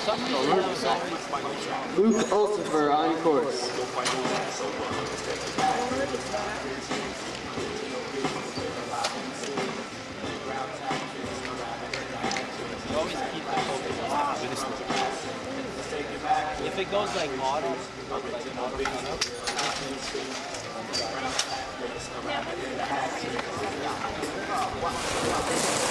Luke Ulsifer on course. You always keep the focus on if it goes like auto, like an auto